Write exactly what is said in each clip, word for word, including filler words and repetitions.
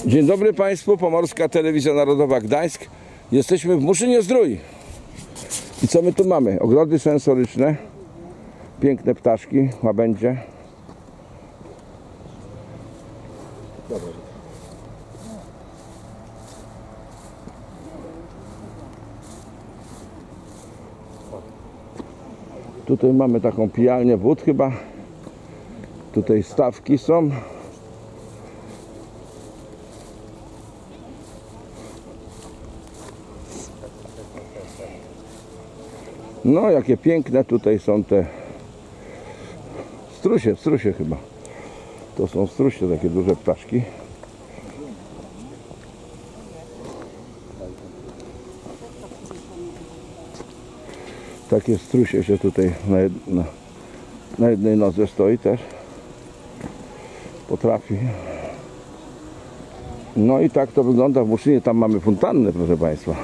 Dzień dobry Państwu, Pomorska Telewizja Narodowa Gdańsk. Jesteśmy w Muszynie-Zdrój. I co my tu mamy? Ogrody sensoryczne, piękne ptaszki, łabędzie. Tutaj mamy taką pijalnię wód chyba. Tutaj stawki są. No, jakie piękne tutaj są te strusie, strusie chyba. To są strusie, takie duże ptaszki. Takie strusie się tutaj na, jed, na, na jednej nodze stoi też. Potrafi. No i tak to wygląda w Muszynie. Tam mamy fontannę, proszę Państwa.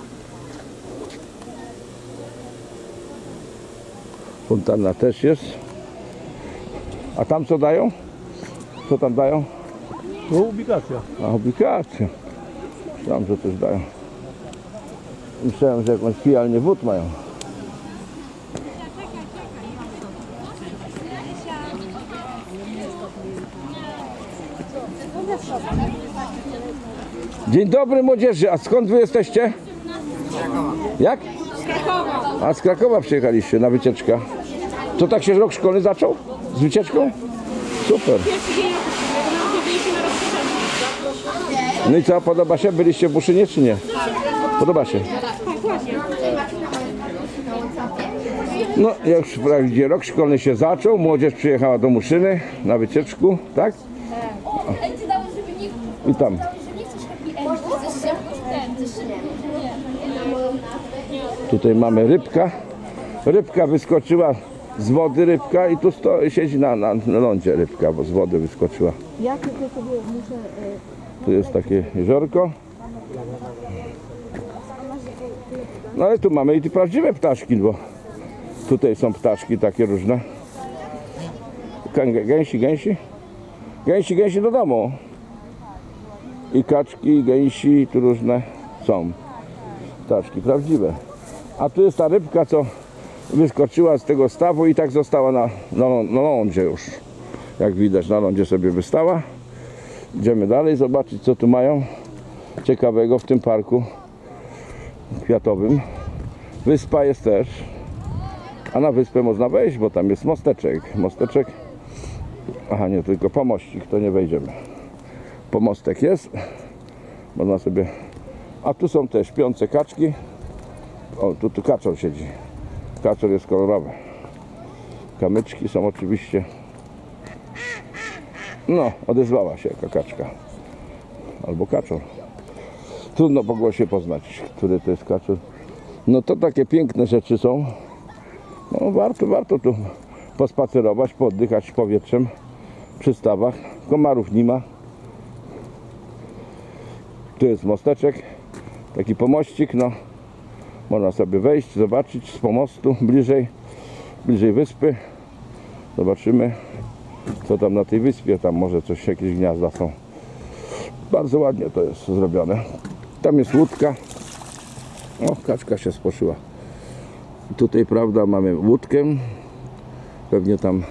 Fontanna też jest. A tam co dają? Co tam dają? No, ubikacja. A, ubikacja. Myślałem, że coś dają. Myślałem, że jakąś pijalnię wód mają. Dzień dobry młodzieży, a skąd wy jesteście? Jak? Z Krakowa. A z Krakowa przyjechaliście na wycieczkę. To tak się rok szkolny zaczął? Z wycieczką? Super. No i co, podoba się? Byliście w Muszynie czy nie? Podoba się? No jak już wprawdzie rok szkolny się zaczął, młodzież przyjechała do Muszyny na wycieczku, tak? I tam. Tutaj mamy rybka. Rybka wyskoczyła z wody, rybka i tu sto, siedzi na, na, na lądzie rybka, bo z wody wyskoczyła. Ja tylko sobie muszę... Tu jest takie jeziorko. No ale tu mamy i te prawdziwe ptaszki, bo tutaj są ptaszki takie różne. Gęsi, gęsi. Gęsi, gęsi do domu. I kaczki, i gęsi, tu różne są. Ptaszki prawdziwe. A tu jest ta rybka, co wyskoczyła z tego stawu i tak została na, na, na lądzie już. Jak widać, na lądzie sobie wystała. Idziemy dalej zobaczyć, co tu mają ciekawego w tym parku kwiatowym. Wyspa jest też. A na wyspę można wejść, bo tam jest mosteczek. Mosteczek. Aha, nie, tylko pomościk, to nie wejdziemy. Pomostek jest. Można sobie... A tu są te śpiące kaczki. O, tu, tu kaczor siedzi. Kaczor jest kolorowy. Kamyczki są oczywiście. No, odezwała się jaka kaczka. Albo kaczor. Trudno po głosie poznać, który to jest kaczor. No to takie piękne rzeczy są. No warto, warto tu pospacerować, pooddychać powietrzem przy stawach. Komarów nie ma. Tu jest mosteczek. Taki pomościk, no. Można sobie wejść, zobaczyć z pomostu bliżej, bliżej wyspy. Zobaczymy, co tam na tej wyspie. Tam może coś, jakieś gniazda są. Bardzo ładnie to jest zrobione. Tam jest łódka. O, kaczka się spłoszyła. Tutaj, prawda, mamy łódkę. Pewnie tam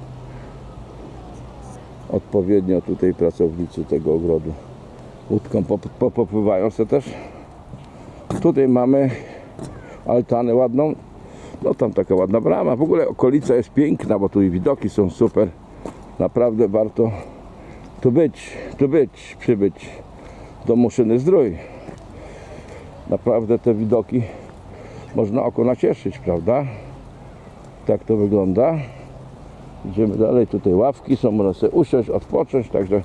odpowiednio tutaj pracownicy tego ogrodu łódką popływają sobie też. Tutaj mamy altanę ładną. No tam taka ładna brama. W ogóle okolica jest piękna, bo tu i widoki są super. Naprawdę warto tu być, tu być, przybyć do Muszyny-Zdrój. Naprawdę te widoki można oko nacieszyć, prawda? Tak to wygląda. Idziemy dalej. Tutaj ławki są, można sobie usiąść, odpocząć, także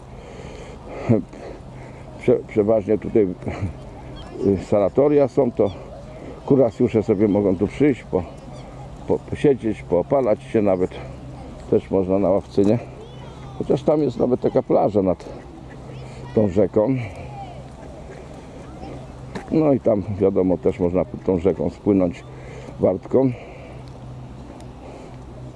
prze, przeważnie tutaj sanatoria są, to kurasjusze sobie mogą tu przyjść, po, po, posiedzieć, poopalać się nawet. Też można na ławce, nie? Chociaż tam jest nawet taka plaża nad tą rzeką. No i tam wiadomo też można tą rzeką spłynąć wartką.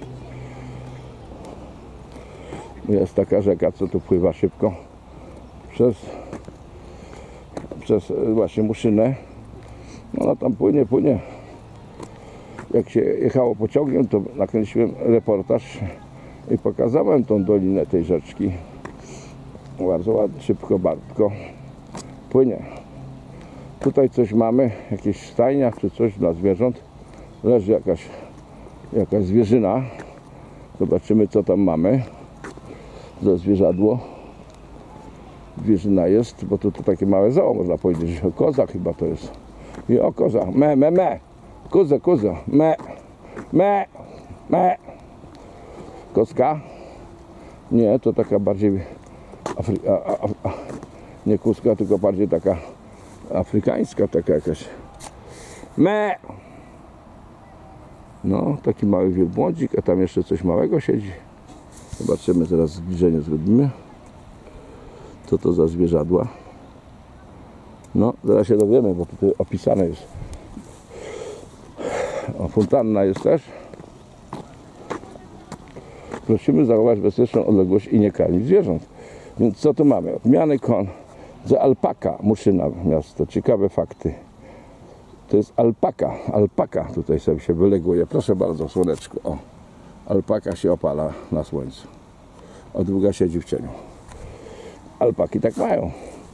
Jest taka rzeka, co tu pływa szybko przez, przez właśnie Muszynę. No ona tam płynie, płynie. Jak się jechało pociągiem, to nakręciłem reportaż i pokazałem tą dolinę tej rzeczki. Bardzo ładnie, szybko, bartko płynie. Tutaj coś mamy, jakieś stajnia czy coś dla zwierząt. Leży jakaś, jakaś zwierzyna. Zobaczymy, co tam mamy za zwierzadło. Zwierzyna jest, bo to, to takie małe zoo, można powiedzieć. Koza chyba to jest. I o, koza. Me, me, me. Koza, koza. Me, me, me. Kozka? Nie, to taka bardziej Afry... a, a, a, nie kuska, tylko bardziej taka afrykańska, taka jakaś. Me! No, taki mały wielbłądzik, a tam jeszcze coś małego siedzi. Zobaczymy, zaraz zbliżenie zrobimy. Co to za zwierzadła? No, zaraz się dowiemy, bo tutaj opisane jest. O, fontanna jest też. Prosimy zachować bezpieczną odległość i nie karmić zwierząt. Więc co tu mamy? Odmiany kon. Za alpaka, Muszyna miasto. Ciekawe fakty. To jest alpaka. Alpaka tutaj sobie się wyleguje. Proszę bardzo, słoneczku. O, alpaka się opala na słońcu. A druga siedzi w cieniu. Alpaki tak mają.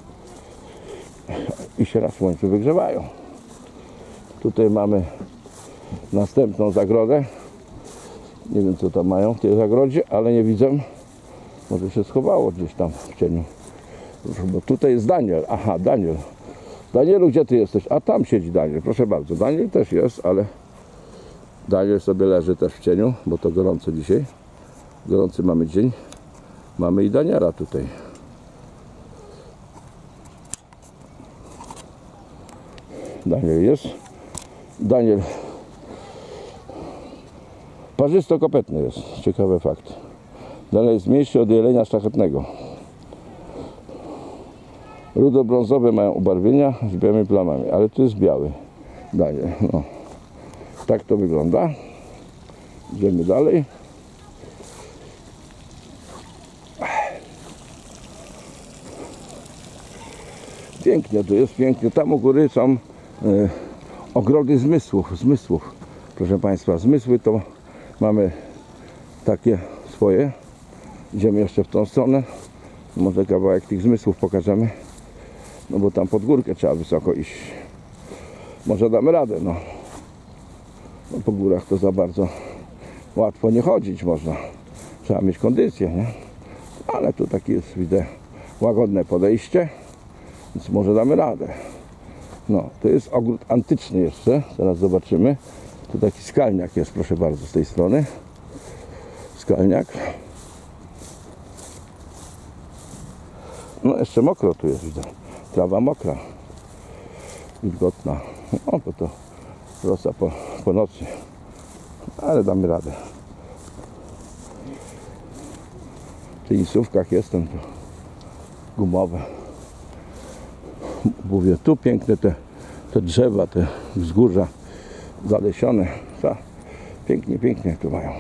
I się na słońcu wygrzewają. Tutaj mamy następną zagrodę. Nie wiem, co tam mają w tej zagrodzie, ale nie widzę. Może się schowało gdzieś tam w cieniu. Bo tutaj jest Daniel. Aha, Daniel. Danielu, gdzie ty jesteś? A tam siedzi Daniel. Proszę bardzo. Daniel też jest, ale Daniel sobie leży też w cieniu, bo to gorąco dzisiaj. Gorący mamy dzień. Mamy i Daniela tutaj. Daniel jest. Daniel parzysto-kopetny jest. Ciekawy fakt. Daniel jest mniejszy od jelenia szlachetnego. Rudo-brązowe mają ubarwienia z białymi plamami, ale tu jest biały Daniel. No. Tak to wygląda. Idziemy dalej. Pięknie tu jest, pięknie. Tam u góry są y, ogrody zmysłów, zmysłów. Proszę Państwa, zmysły to mamy takie swoje. Idziemy jeszcze w tą stronę. Może kawałek tych zmysłów pokażemy. No bo tam pod górkę trzeba wysoko iść. Może damy radę, no. No po górach to za bardzo łatwo nie chodzić można. Trzeba mieć kondycję, nie? Ale tu takie jest, widzę, łagodne podejście. Więc może damy radę. No, to jest ogród antyczny jeszcze. Zaraz zobaczymy. Tu taki skalniak jest, proszę bardzo, z tej strony. Skalniak. No, jeszcze mokro tu jest, widzę. Trawa mokra. Wilgotna. No, bo to rosa po, po nocy. Ale damy radę. W tenisówkach jestem tu. Gumowe. Mówię, tu piękne te, te drzewa, te wzgórza zalesione. Ta, pięknie, pięknie tu mają.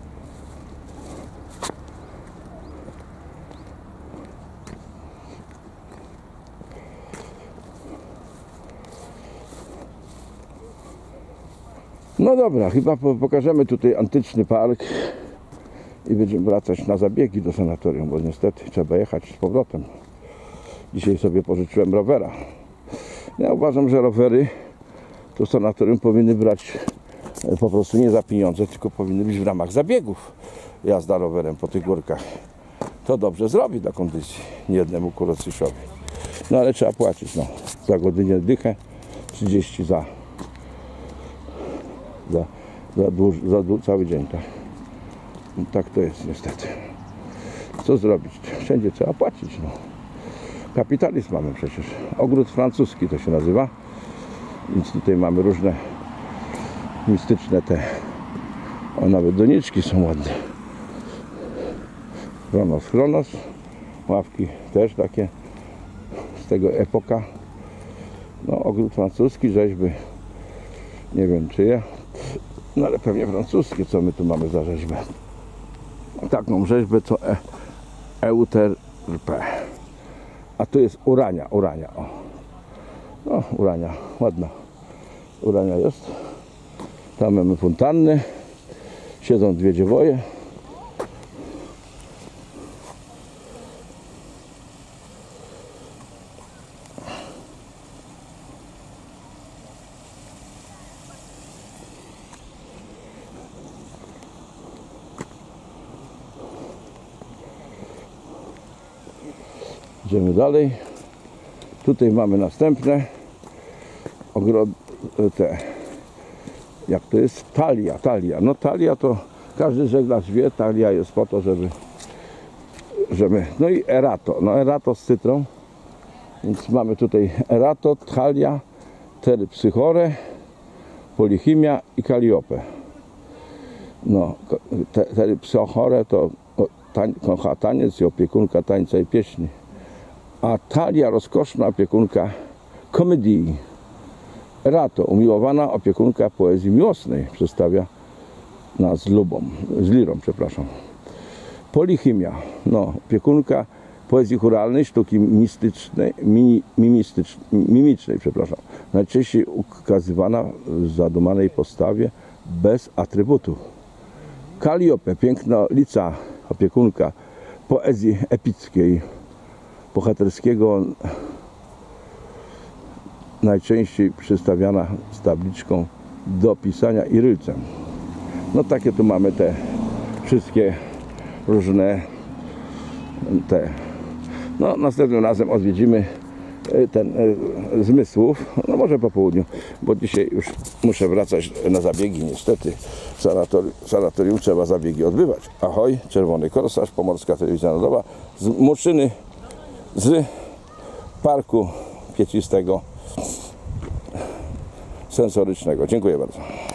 No dobra, chyba pokażemy tutaj antyczny park i będziemy wracać na zabiegi do sanatorium, bo niestety trzeba jechać z powrotem. Dzisiaj sobie pożyczyłem rowera. Ja uważam, że rowery to sanatorium powinny brać po prostu nie za pieniądze, tylko powinny być w ramach zabiegów. Jazda rowerem po tych górkach. To dobrze zrobi dla kondycji niejednemu kurocyszowi. No ale trzeba płacić, no. Za godzinę dychę, trzydzieści za za, za, dłuż, za dłuż, cały dzień, tak. No, tak to jest niestety. Co zrobić? Wszędzie trzeba płacić, no. Kapitalizm mamy przecież. Ogród francuski to się nazywa. Więc tutaj mamy różne mistyczne te, o, nawet doniczki są ładne. Chronos, Chronos. Ławki też takie z tego epoka. No, ogród francuski, rzeźby nie wiem czyje. No ale pewnie francuskie. Co my tu mamy za rzeźbę? Taką rzeźbę co e, Euterpe. A tu jest urania, urania. O. No, urania, ładna. Urania jest. Tam mamy fontanny. Siedzą dwie dziewoje. Idziemy dalej. Tutaj mamy następne ogrody, te, jak to jest? Talia, talia. No talia to każdy żeglarz wie, talia jest po to, żeby, żeby, no i erato, no erato z cytrą. Więc mamy tutaj erato, talia, terypsychore, polichimia i kaliopę. No, te, terypsychore to tań, kocha taniec i opiekunka tańca i pieśni. A talia rozkoszna opiekunka komedii. Erato, umiłowana opiekunka poezji miłosnej, przedstawia nas z lubą, z lirą, przepraszam. Polichimia, no, opiekunka poezji chóralnej, sztuki mistycznej, mimi, mimistycznej, mimicznej, przepraszam. Najczęściej ukazywana w zadumanej postawie bez atrybutu. Kaliopę, piękna lica, opiekunka poezji epickiej, bohaterskiego, najczęściej przedstawiana z tabliczką do pisania i rylcem. No takie tu mamy te wszystkie różne te. No następnym razem odwiedzimy ten e, zmysłów, no może po południu, bo dzisiaj już muszę wracać na zabiegi, niestety w sanatorium, sanatorium trzeba zabiegi odbywać. Ahoj, Czerwony Korsarz, Pomorska Telewizja Narodowa z Muszyny, z parku piecistego sensorycznego. Dziękuję bardzo.